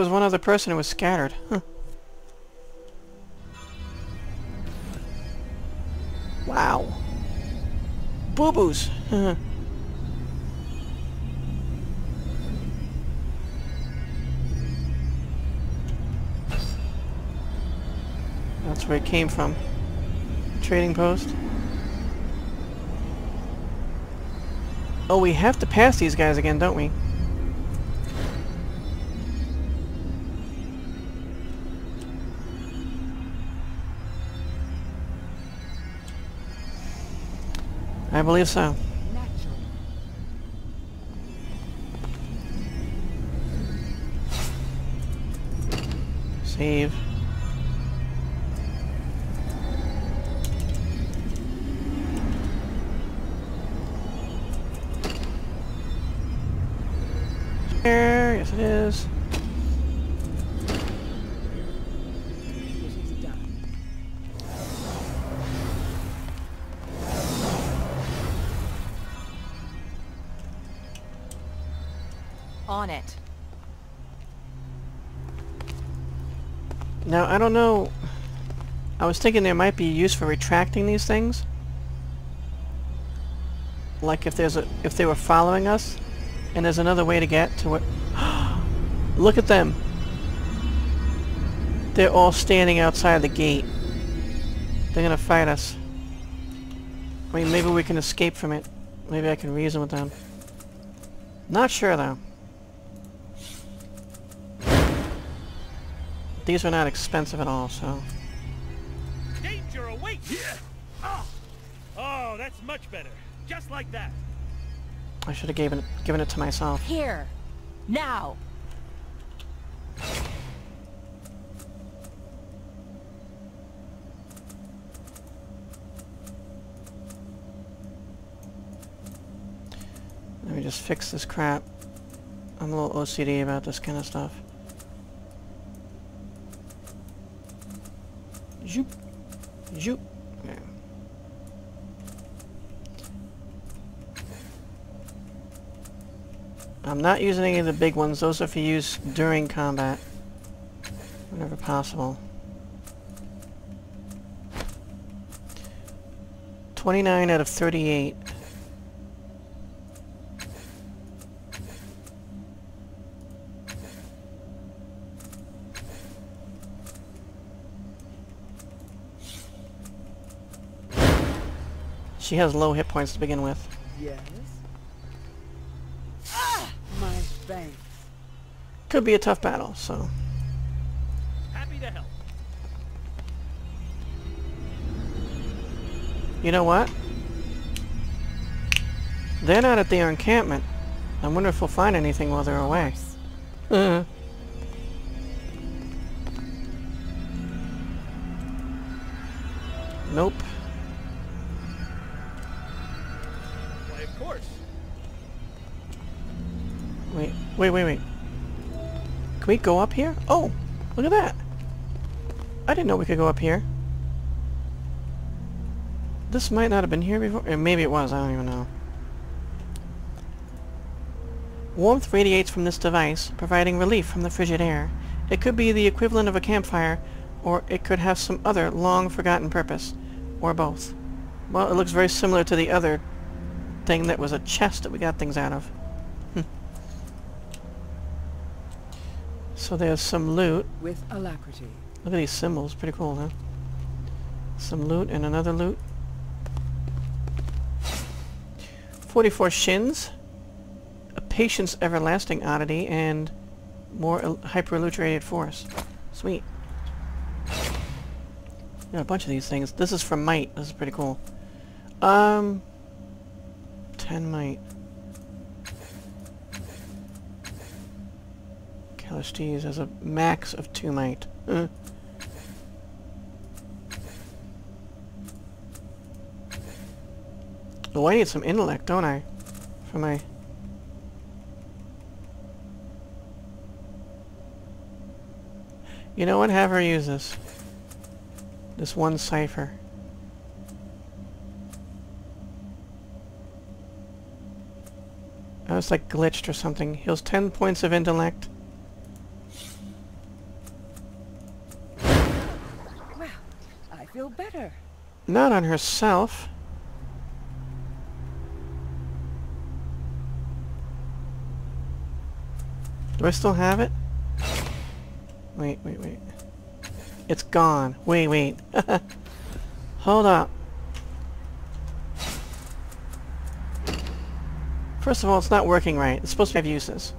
was one other person who was scattered. Huh. Wow. Boo-boos. That's where it came from. Trading post. Oh, we have to pass these guys again, don't we? I believe so. Save. There, yes it is. On it. Now, I don't know. I was thinking there might be use for retracting these things. Like if they were following us, and there's another way to get to it. Look at them. They're all standing outside the gate. They're gonna fight us. I mean, maybe we can escape from it. Maybe I can reason with them. Not sure though. These are not expensive at all, so. Danger awaits! Yeah. Oh, that's much better. Just like that. I should have given it to myself. Here. Now. Let me just fix this crap. I'm a little OCD about this kind of stuff. Zoop. Zoop. Okay. I'm not using any of the big ones. Those are for use during combat. Whenever possible. 29 out of 38. She has low hit points to begin with. Yes. Ah, my thanks. Could be a tough battle, so. Happy to help. You know what? They're not at the encampment. I wonder if we'll find anything while they're away. Nope. Why, of course. Wait. Can we go up here? Oh, look at that. I didn't know we could go up here. This might not have been here before. Or maybe it was, I don't even know. Warmth radiates from this device, providing relief from the frigid air. It could be the equivalent of a campfire, or it could have some other long-forgotten purpose. Or both. Well, it looks very similar to the other thing that was a chest that we got things out of. So there's some loot. With alacrity. Look at these symbols. Pretty cool, huh? Some loot and another loot. 44 shins. A patience everlasting oddity and more hyper-elucidated force. Sweet. Got a bunch of these things. This is from might. This is pretty cool. 10 might. Callistes has a max of 2 might. Oh, I need some intellect, don't I? For my... You know what? Have her use this. This one cipher. I was like glitched or something. Heals 10 points of intellect. feel better. Not on herself. Do I still have it? Wait. It's gone. Wait. Hold up. First of all, it's not working right. It's supposed to have uses.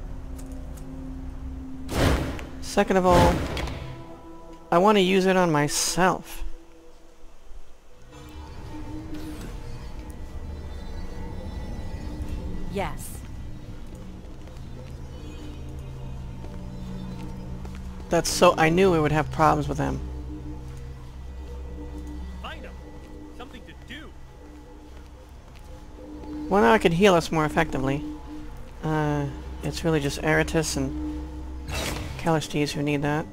Second of all, I want to use it on myself. Yes. That's so... I knew we would have problems with them. Find them. Something to do. Well, now I can heal us more effectively. It's really just Eratus and Callistes who need that.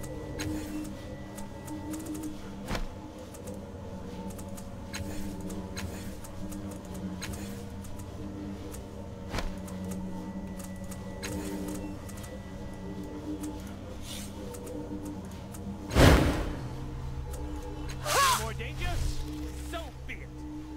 More danger? So be it.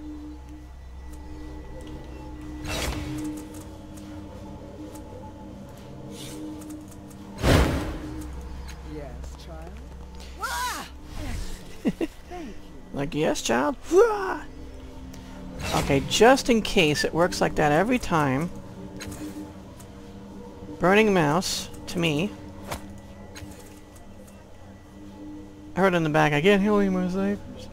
Yes, child. Excellent. Thank you. Like, yes, child? Okay, just in case it works like that every time. Burning mouse, to me. I heard in the back, I can't heal any more ciphers.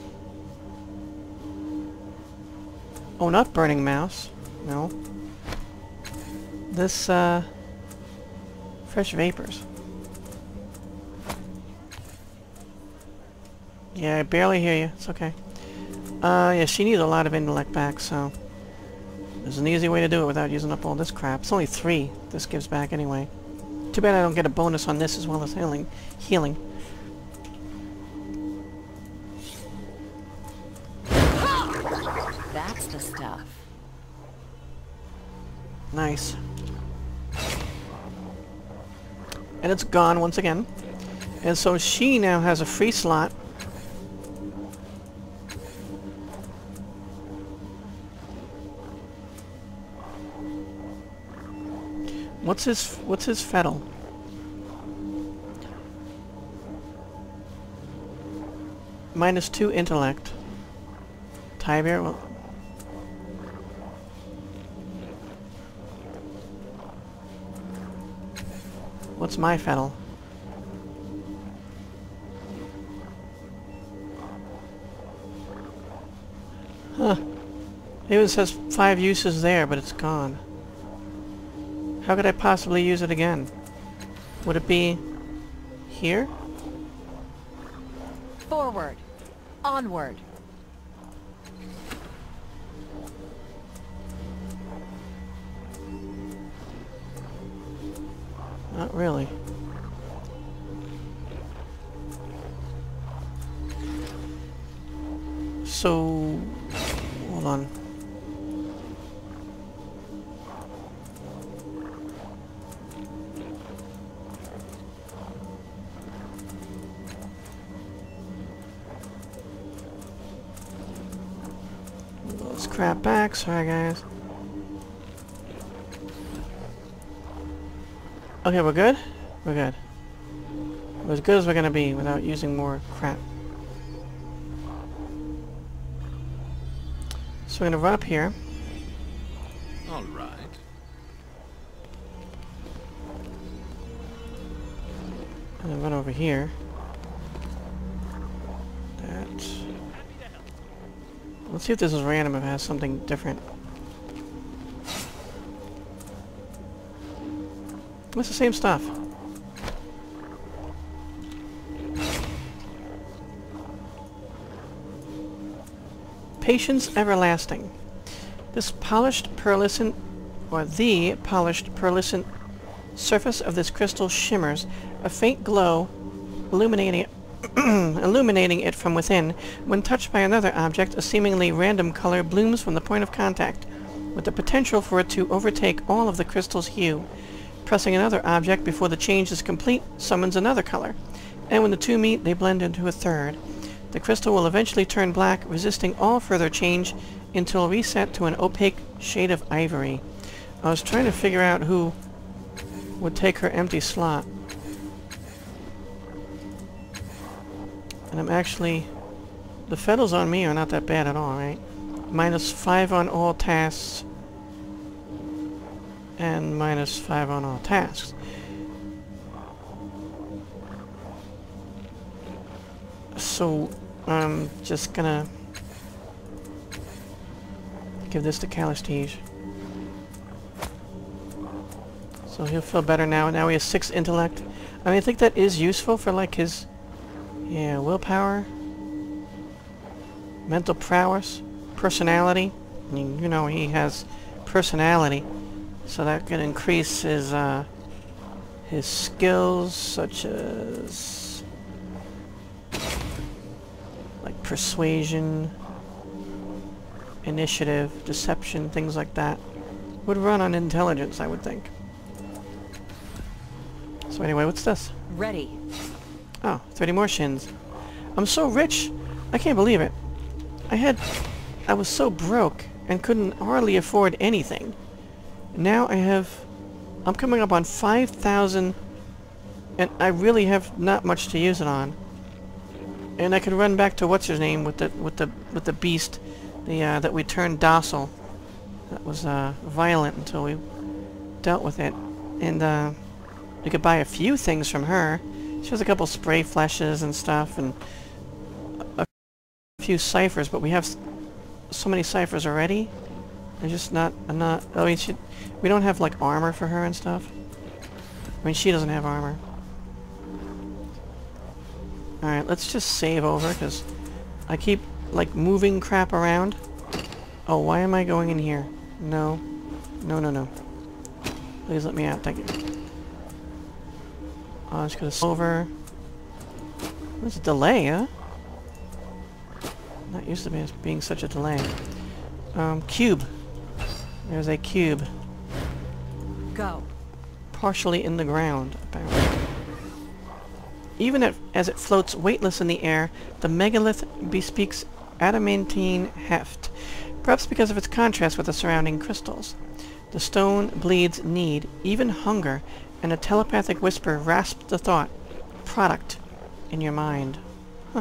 Oh, not burning mouse. No. This, fresh vapors. Yeah, I barely hear you. It's okay. Yeah, she needs a lot of intellect back, so... There's an easy way to do it without using up all this crap. It's only 3 this gives back anyway. Too bad I don't get a bonus on this as well as healing. That's the stuff. Nice. And it's gone once again. And so she now has a free slot. What's his fettle? -2 intellect. Tiber, well... What's my fettle? Huh. It says 5 uses there, but it's gone. How could I possibly use it again? Would it be... here? Forward. Onward. Not really. So... hold on. Let's crap back. Sorry, guys. Okay, we're good? We're good. We're as good as we're gonna be without using more crap. So we're gonna run up here. All right. And then run over here. That. Let's see if this is random, if it has something different. It's the same stuff. Patience everlasting. This polished pearlescent, or the polished pearlescent surface of this crystal shimmers, a faint glow illuminating it from within. When touched by another object, a seemingly random color blooms from the point of contact, with the potential for it to overtake all of the crystal's hue. Pressing another object before the change is complete summons another color, and when the two meet, they blend into a third. The crystal will eventually turn black, resisting all further change until reset to an opaque shade of ivory. I was trying to figure out who would take her empty slot. And I'm actually... The fettles on me are not that bad at all, right? -5 on all tasks. And -5 on all tasks. So, I'm just gonna give this to Calistige. So he'll feel better now. Now he has 6 intellect. I mean, I think that is useful for, like, his... Yeah, willpower. Mental prowess. Personality. I mean, you know, he has personality. So that can increase his skills, such as... like persuasion, initiative, deception, things like that. Would run on intelligence, I would think. So anyway, what's this? Ready. Oh, 30 more shins. I'm so rich, I can't believe it. I was so broke and couldn't hardly afford anything. Now I'm coming up on 5,000, and I really have not much to use it on. And I could run back to what's his name with the beast, that we turned docile. That was violent until we dealt with it, and we could buy a few things from her. She has a couple spray fleshes and stuff, and a few ciphers. But we have so many ciphers already. They're just not. I mean, we don't have like armor for her and stuff. I mean, she doesn't have armor. Alright, let's just save over, because I keep, like, moving crap around. Oh, why am I going in here? No. No, no, no. Please let me out, thank you. I'm just gonna over. There's a delay, huh? Not used to being such a delay. Cube. There's a cube. Go. Partially in the ground, apparently. Even as it floats weightless in the air, the megalith bespeaks adamantine heft, perhaps because of its contrast with the surrounding crystals. The stone bleeds need, even hunger, and a telepathic whisper rasps the thought, product, in your mind. Huh.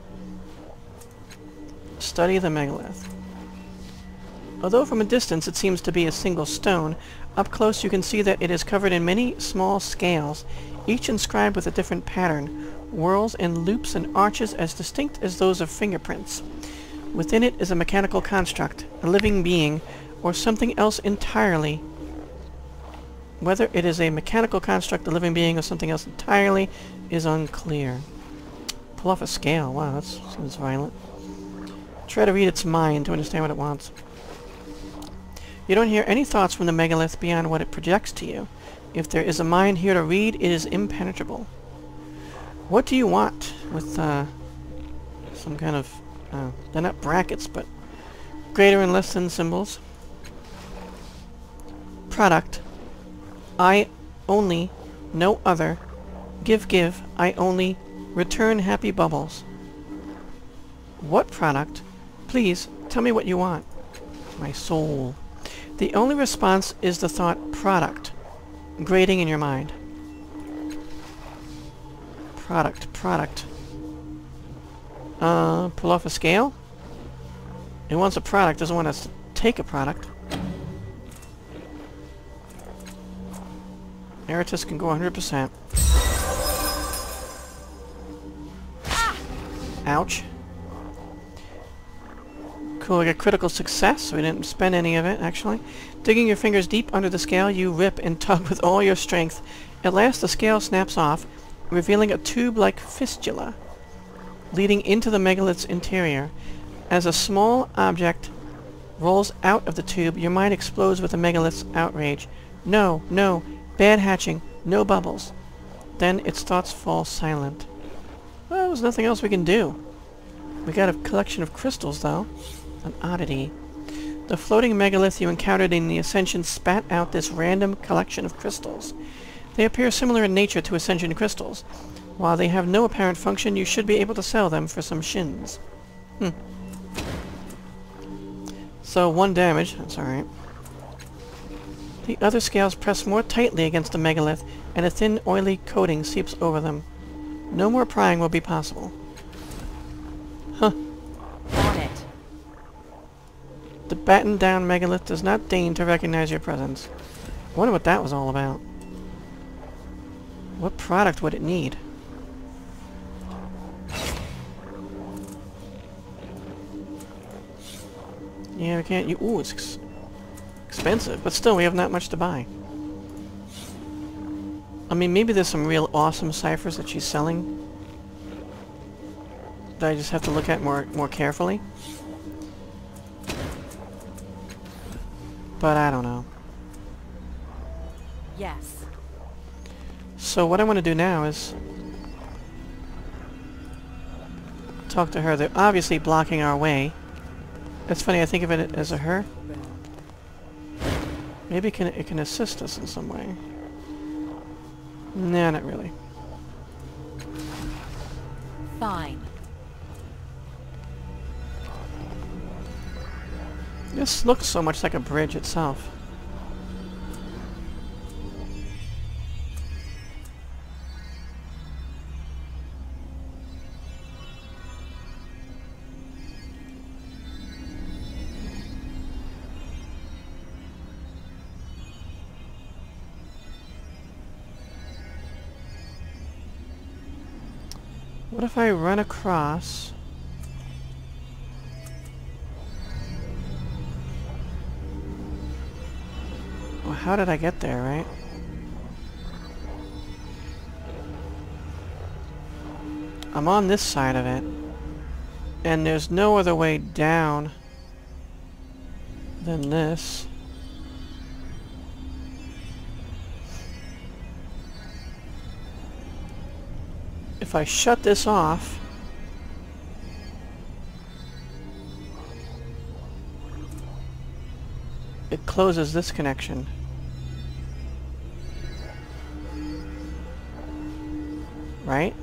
Study the megalith. Although from a distance it seems to be a single stone, up close you can see that it is covered in many small scales, each inscribed with a different pattern, whorls and loops and arches as distinct as those of fingerprints. Within it is a mechanical construct, a living being, or something else entirely. Whether it is a mechanical construct, a living being, or something else entirely is unclear. Pull off a scale. Wow, that seems violent. Try to read its mind to understand what it wants. You don't hear any thoughts from the megalith beyond what it projects to you. If there is a mind here to read, it is impenetrable. What do you want with some kind of... they're not brackets, but greater and less than symbols. Product. I only, no other. Give, I only. Return happy bubbles. What product? Please, tell me what you want. My soul. The only response is the thought, product. Grading in your mind. Product. Pull off a scale? It wants a product, doesn't want us to take a product. Eritus can go 100%. Ouch. Cool, we got critical success, so we didn't spend any of it, actually. Digging your fingers deep under the scale, you rip and tug with all your strength. At last, the scale snaps off, revealing a tube-like fistula leading into the megalith's interior. As a small object rolls out of the tube, your mind explodes with the megalith's outrage. No, bad hatching, no bubbles. Then its thoughts fall silent. Well, there's nothing else we can do. We got a collection of crystals, though. An oddity. The floating megalith you encountered in the Ascension spat out this random collection of crystals. They appear similar in nature to Ascension crystals. While they have no apparent function, you should be able to sell them for some shins. So 1 damage, that's alright. The other scales press more tightly against the megalith, and a thin, oily coating seeps over them. No more prying will be possible. Huh. On it. The battened down megalith does not deign to recognize your presence. I wonder what that was all about. What product would it need? Yeah, we can't... Ooh, it's expensive, but still, we have not much to buy. I mean, maybe there's some real awesome ciphers that she's selling that I just have to look at more carefully. But I don't know. Yes. So what I want to do now is talk to her. They're obviously blocking our way. That's funny, I think of it as a her. Maybe it can assist us in some way. Nah, not really. Fine. This looks so much like a bridge itself. What if I run across... Well, how did I get there, right? I'm on this side of it. And there's no other way down than this. If I shut this off, it closes this connection. Right?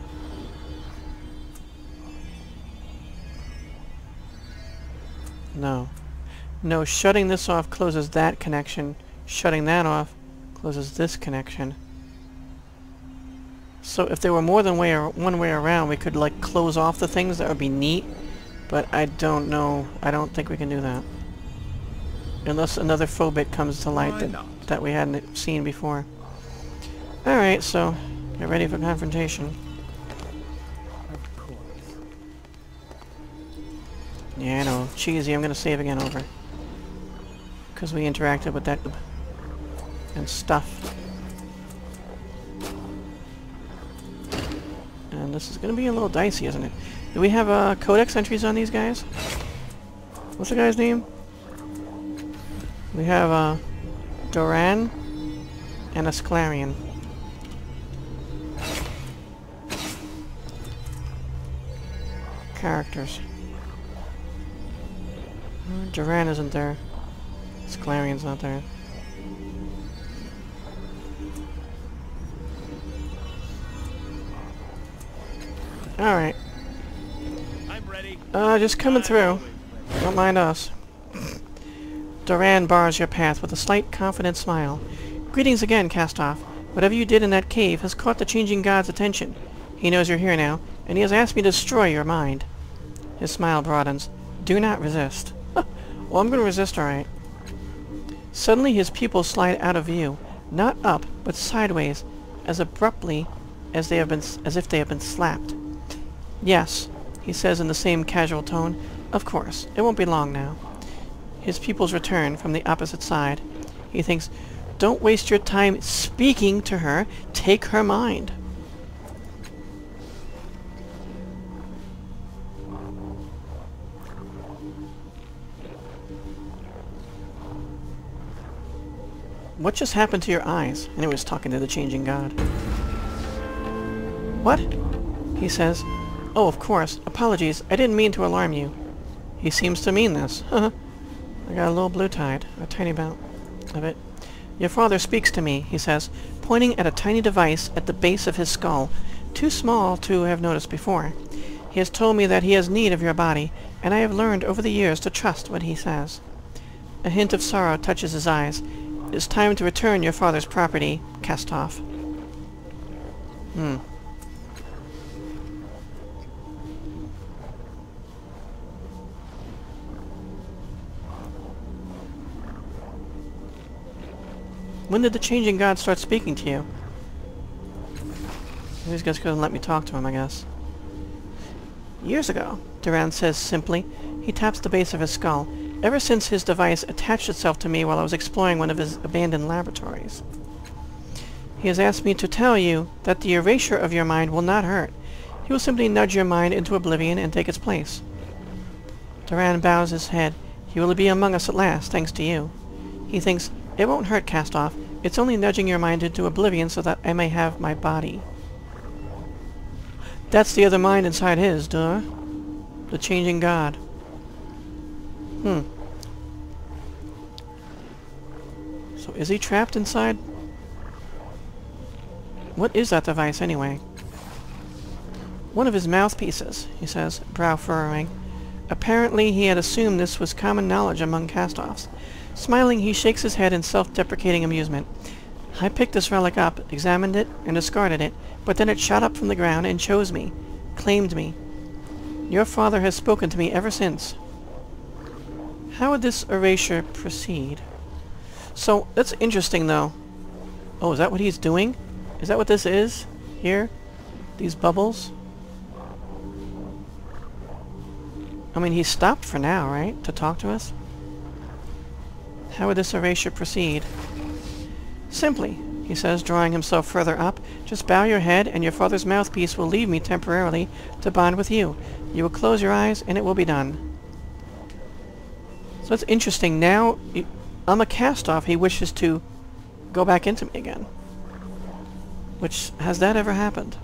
No. No, shutting this off closes that connection. Shutting that off closes this connection. So if there were more than one way around, we could like close off the things. That would be neat. But I don't know. I don't think we can do that. Unless another phobit comes to light that we hadn't seen before. Alright, so get ready for confrontation. Of course. Yeah, I know. Cheesy, I'm gonna save again over. Because we interacted with that and stuff. And this is gonna be a little dicey, isn't it? Do we have codex entries on these guys? What's the guy's name? We have Doran and a Sclarion. Characters. Doran isn't there. Sclarion's not there. Alright. I'm ready. Just coming through. Don't mind us. Doran bars your path with a slight, confident smile. Greetings again, Castoff. Whatever you did in that cave has caught the changing god's attention. He knows you're here now, and he has asked me to destroy your mind. His smile broadens. Do not resist. Well, I'm going to resist, alright. Suddenly his pupils slide out of view, not up, but sideways, as abruptly as if they have been slapped. Yes, he says in the same casual tone. Of course, it won't be long now. His pupils return from the opposite side. He thinks, don't waste your time speaking to her. Take her mind. What just happened to your eyes? And he was talking to the changing god. What? He says. Oh, of course. Apologies. I didn't mean to alarm you. He seems to mean this. I got a little blue-tide. A tiny amount of it. Your father speaks to me, he says, pointing at a tiny device at the base of his skull. too small to have noticed before. He has told me that he has need of your body, and I have learned over the years to trust what he says. A hint of sorrow touches his eyes. It is time to return your father's property, cast off. When did the changing god start speaking to you? These guys couldn't let me talk to him, I guess. Years ago, Durand says simply. He taps the base of his skull. Ever since his device attached itself to me while I was exploring one of his abandoned laboratories. He has asked me to tell you that the erasure of your mind will not hurt. He will simply nudge your mind into oblivion and take its place. Durand bows his head. He will be among us at last, thanks to you. He thinks, it won't hurt, cast off. It's only nudging your mind into oblivion so that I may have my body. That's the other mind inside his, duh. The changing god. So is he trapped inside? What is that device, anyway? One of his mouthpieces, he says, brow furrowing. Apparently he had assumed this was common knowledge among cast-offs. Smiling, he shakes his head in self-deprecating amusement. I picked this relic up, examined it, and discarded it, but then it shot up from the ground and chose me, claimed me. Your father has spoken to me ever since. How would this erasure proceed? So, that's interesting, though. Oh, is that what he's doing? Is that what this is? Here? These bubbles? I mean, he stopped for now, right? To talk to us? How would this erasure proceed? Simply, he says, drawing himself further up, just bow your head and your father's mouthpiece will leave me temporarily to bond with you. You will close your eyes and it will be done. So it's interesting. Now, I'm a cast-off. He wishes to go back into me again. Which, has that ever happened?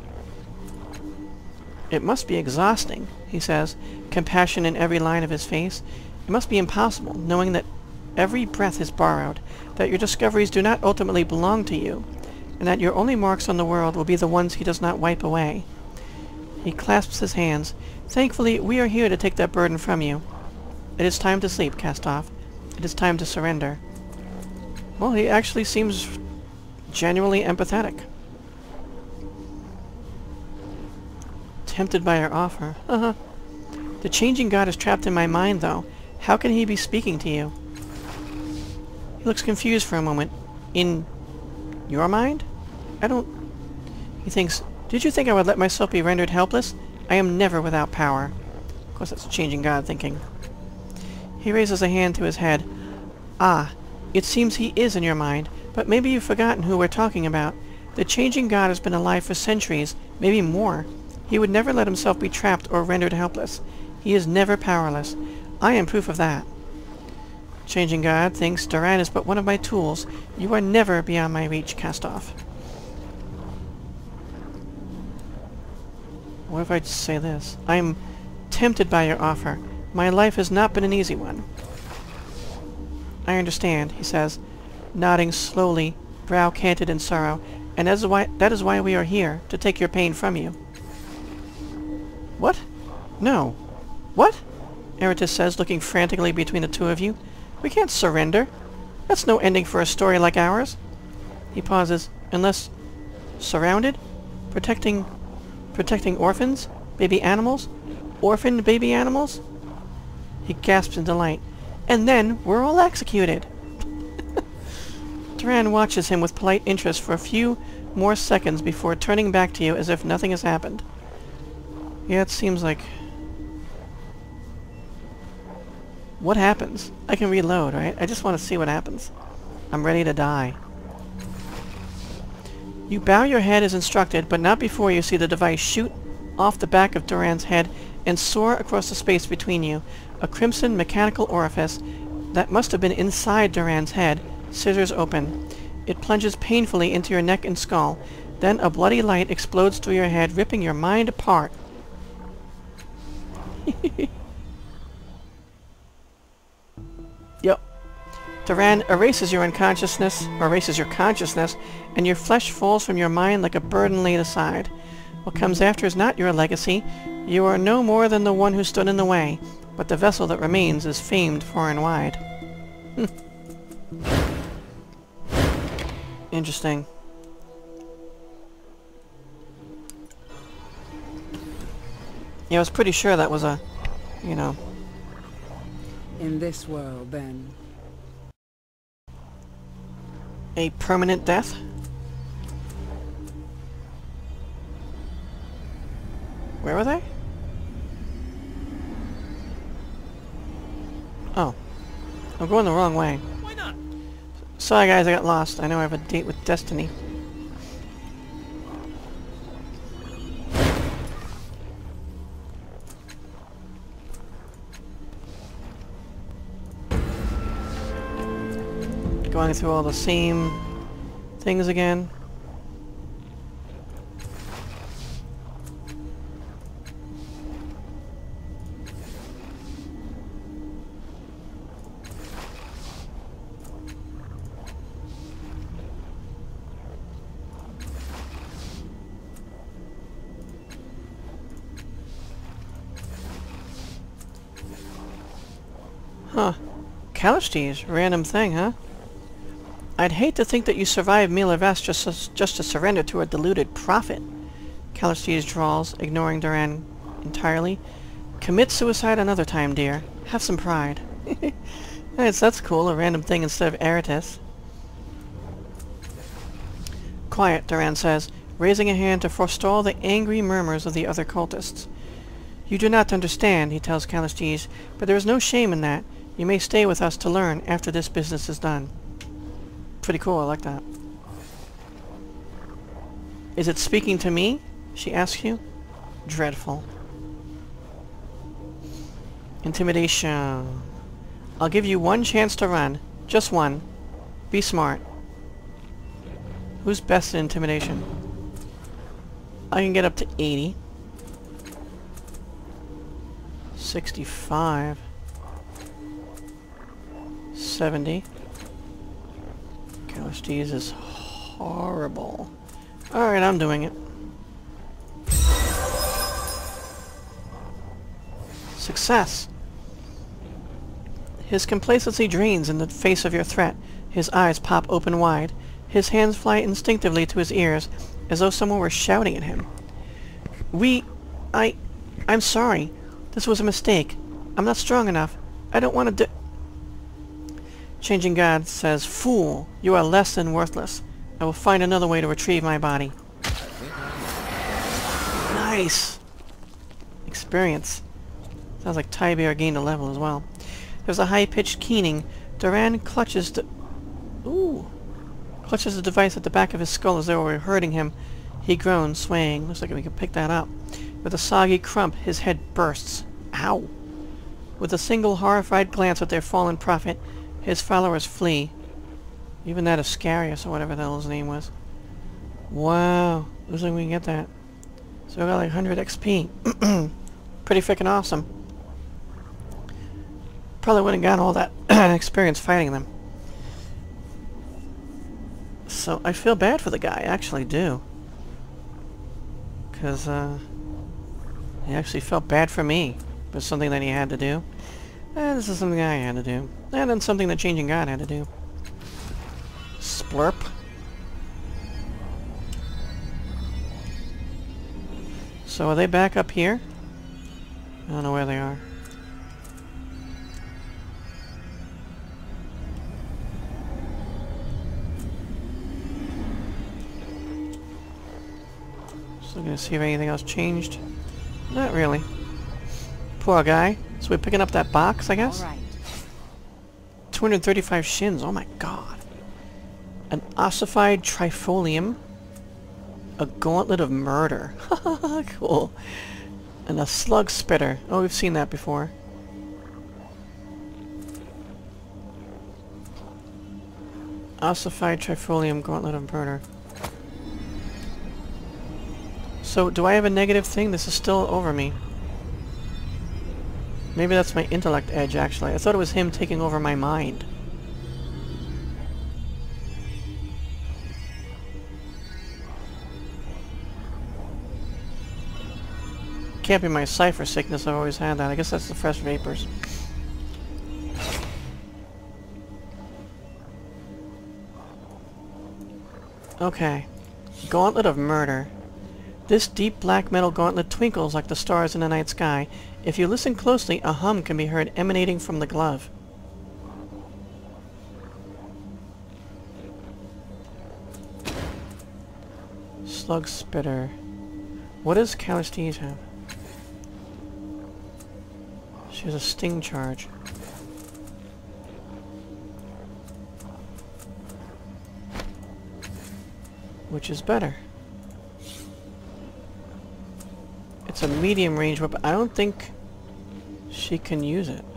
It must be exhausting, he says, compassion in every line of his face. It must be impossible, knowing that every breath is borrowed, that your discoveries do not ultimately belong to you, and that your only marks on the world will be the ones he does not wipe away. He clasps his hands. Thankfully, we are here to take that burden from you. It is time to sleep, cast-off. It is time to surrender. Well, he actually seems genuinely empathetic. Tempted by our offer. The changing god is trapped in my mind, though. How can he be speaking to you? He looks confused for a moment. In your mind? He thinks, did you think I would let myself be rendered helpless? I am never without power. Of course, that's a changing god thinking. He raises a hand to his head. Ah, it seems he is in your mind, but maybe you've forgotten who we're talking about. The changing god has been alive for centuries, maybe more. He would never let himself be trapped or rendered helpless. He is never powerless. I am proof of that. Changing god thinks Durand is but one of my tools. You are never beyond my reach, cast-off. What if I just say this? I am tempted by your offer. My life has not been an easy one. I understand, he says, nodding slowly, brow canted in sorrow, and that is why we are here, to take your pain from you. What? No. What? Eratus says, looking frantically between the two of you. We can't surrender. That's no ending for a story like ours. He pauses. Unless... surrounded? Protecting orphans? Baby animals? Orphaned baby animals? He gasps in delight. And then we're all executed. Durand watches him with polite interest for a few more seconds before turning back to you as if nothing has happened. Yeah, it seems like... What happens? I can reload, right? I just want to see what happens. I'm ready to die. You bow your head as instructed, but not before you see the device shoot off the back of Durand's head and soar across the space between you. A crimson mechanical orifice that must have been inside Durand's head, scissors open. It plunges painfully into your neck and skull. Then a bloody light explodes through your head, ripping your mind apart. Yep. Durand erases your consciousness, and your flesh falls from your mind like a burden laid aside. What comes after is not your legacy. You are no more than the one who stood in the way, but the vessel that remains is famed far and wide. Interesting. Yeah, I was pretty sure that was a, you know... In this world, then. A permanent death? Where were they? Oh. I'm going the wrong way. Why not? Sorry guys, I got lost. I know I have a date with Destiny. Going through all the same things again. Huh. Callistes, random thing, huh? I'd hate to think that you survived Milavest just to surrender to a deluded prophet. Callistes drawls, ignoring Duran entirely. Commit suicide another time, dear. Have some pride. Nice, that's cool, a random thing instead of Eratus. Quiet, Duran says, raising a hand to forestall the angry murmurs of the other cultists. You do not understand, he tells Callistes, but there is no shame in that. You may stay with us to learn after this business is done. Pretty cool, I like that. Is it speaking to me? She asks you. Dreadful. Intimidation. I'll give you one chance to run. Just one. Be smart. Who's best at intimidation? I can get up to 80. 65. 70. Callistes is horrible. Alright, I'm doing it. Success! His complacency drains in the face of your threat. His eyes pop open wide. His hands fly instinctively to his ears, as though someone were shouting at him. I'm sorry. This was a mistake. I'm not strong enough. I don't want to do... Changing God says, Fool, you are less than worthless. I will find another way to retrieve my body. Nice! Experience. Sounds like Tybir gained a level as well. There's a high-pitched keening. Duran clutches the... Clutches the device at the back of his skull as though it were hurting him. He groans, swaying. Looks like we can pick that up. With a soggy crump, his head bursts. Ow! With a single horrified glance at their fallen prophet, his followers flee. Even that Iscarius, or whatever the hell his name was. Wow. Looks like we can get that. So we got like 100 XP. Pretty freaking awesome. Probably wouldn't got all that experience fighting them. So I feel bad for the guy, I actually do. Because, he actually felt bad for me. It was something that he had to do. And this is something I had to do. And then something that Changing God had to do. Splurp. So are they back up here? I don't know where they are. Just looking to see if anything else changed. Not really. Poor guy. So we're picking up that box, I guess? All right. 235 shins, oh my god. An ossified trifolium. A gauntlet of murder. Cool. And a slug spitter. Oh, we've seen that before. Ossified trifolium, gauntlet of murder. So, do I have a negative thing? This is still over me. Maybe that's my intellect edge, actually. I thought it was him taking over my mind. can't be my cipher sickness. I've always had that. I guess that's the fresh vapors. Okay. Gauntlet of Murder. This deep black metal gauntlet twinkles like the stars in the night sky. If you listen closely, a hum can be heard emanating from the glove. Slug Spitter. What does Calistese have? She has a sting charge. Which is better? It's a medium range weapon. I don't think she can use it.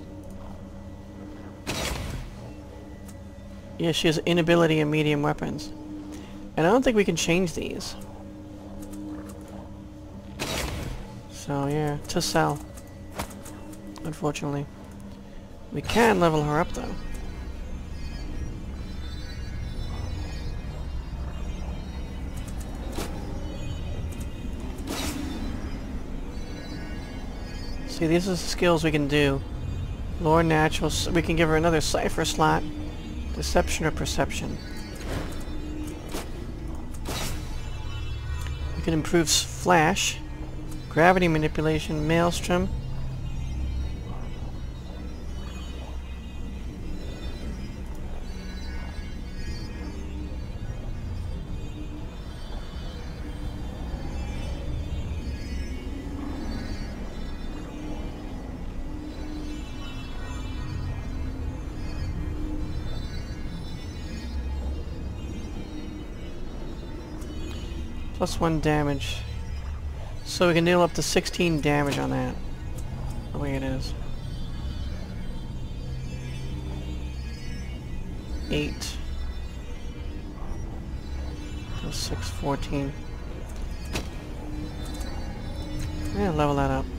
Yeah, she has inability in medium weapons. And I don't think we can change these. So yeah, to sell. Unfortunately. We can level her up though. See, these are the skills we can do. Lore Natural, we can give her another cipher slot. Deception or Perception. We can improve Flash. Gravity Manipulation, Maelstrom. +1 damage. So we can deal up to 16 damage on that. The way it is. 8. + 6, 14. Yeah, level that up.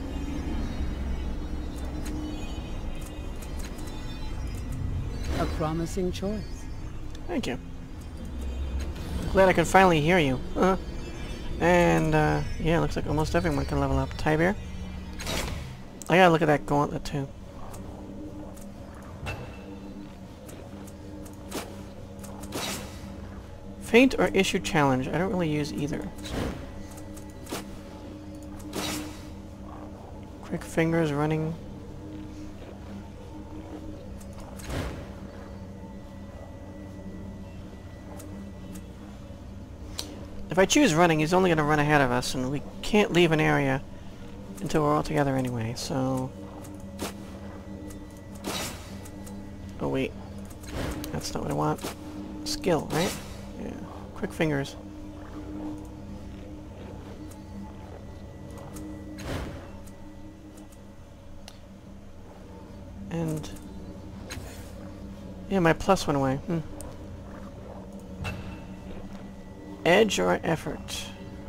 A promising choice. Thank you. Glad I could finally hear you. And, yeah, looks like almost everyone can level up. Tibeer? I gotta look at that gauntlet, too. Feint or Issue Challenge? I don't really use either. So. Quick Fingers, Running. If I choose running, he's only going to run ahead of us, and we can't leave an area until we're all together anyway, so... Oh wait, that's not what I want. Skill, right? Yeah, Quick Fingers. And... yeah, my plus went away. Edge or Effort?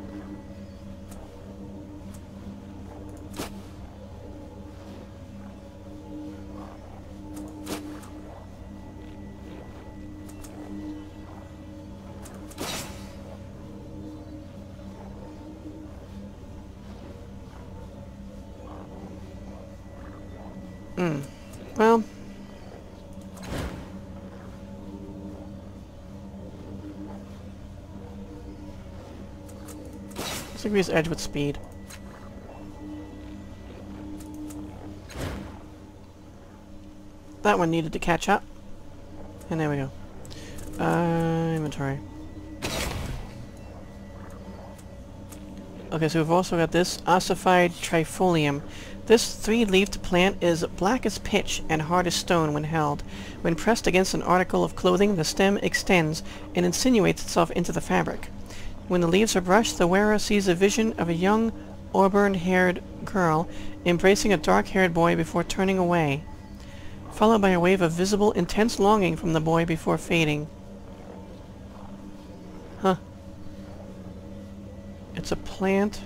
Well... I think we use Edge with Speed. That one needed to catch up. And there we go. Inventory. Okay, so we've also got this ossified trifolium. This 3-leaved plant is black as pitch and hard as stone when held. When pressed against an article of clothing, the stem extends and insinuates itself into the fabric. When the leaves are brushed, the wearer sees a vision of a young, auburn-haired girl embracing a dark-haired boy before turning away, followed by a wave of visible, intense longing from the boy before fading. Huh. It's a plant.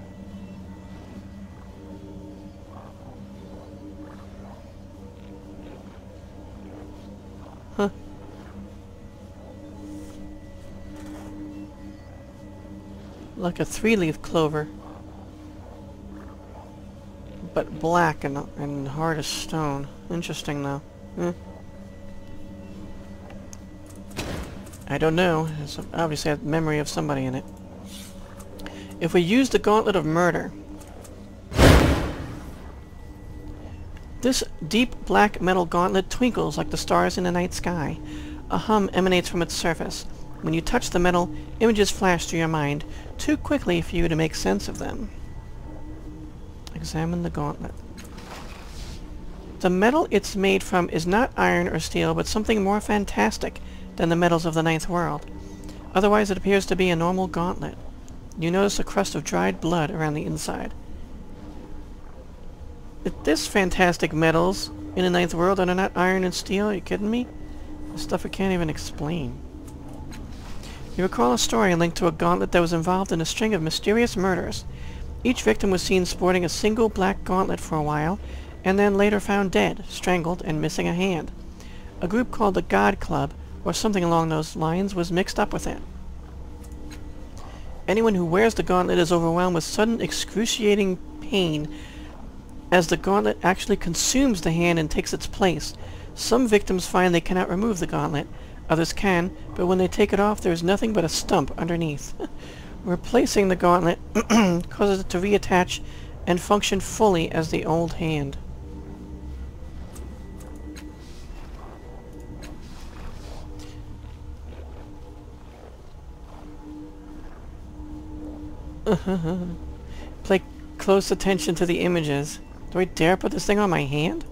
Huh. Like a 3-leaf clover. but black and hard as stone. Interesting, though. I don't know. It's obviously a memory of somebody in it. If we use the Gauntlet of Murder... This deep black metal gauntlet twinkles like the stars in the night sky. A hum emanates from its surface. When you touch the metal, images flash through your mind, too quickly for you to make sense of them. Examine the gauntlet. The metal it's made from is not iron or steel, but something more fantastic than the metals of the Ninth World. Otherwise it appears to be a normal gauntlet. You notice a crust of dried blood around the inside. If this fantastic metals in the Ninth World are not iron and steel, are you kidding me? The stuff I can't even explain. You recall a story linked to a gauntlet that was involved in a string of mysterious murders. Each victim was seen sporting a single black gauntlet for a while, and then later found dead, strangled, and missing a hand. A group called the God Club, or something along those lines, was mixed up with it. Anyone who wears the gauntlet is overwhelmed with sudden excruciating pain as the gauntlet actually consumes the hand and takes its place. Some victims find they cannot remove the gauntlet. Others can, but when they take it off there is nothing but a stump underneath. Replacing the gauntlet causes it to reattach and function fully as the old hand. Pay close attention to the images. Do I dare put this thing on my hand?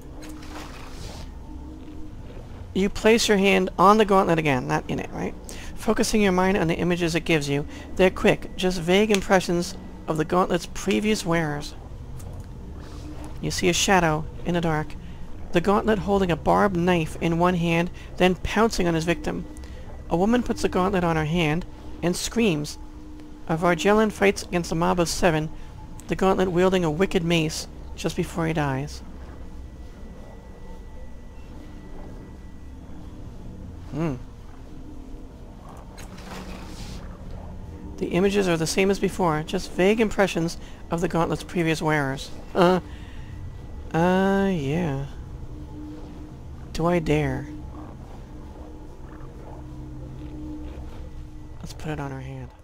You place your hand on the gauntlet again, not in it, right? Focusing your mind on the images it gives you. They're quick, just vague impressions of the gauntlet's previous wearers. You see a shadow in the dark. The gauntlet holding a barbed knife in one hand, then pouncing on his victim. A woman puts the gauntlet on her hand and screams. A Vargellan fights against a mob of 7, the gauntlet wielding a wicked mace just before he dies. The images are the same as before, just vague impressions of the gauntlet's previous wearers. Yeah. Do I dare? Let's put it on her hand.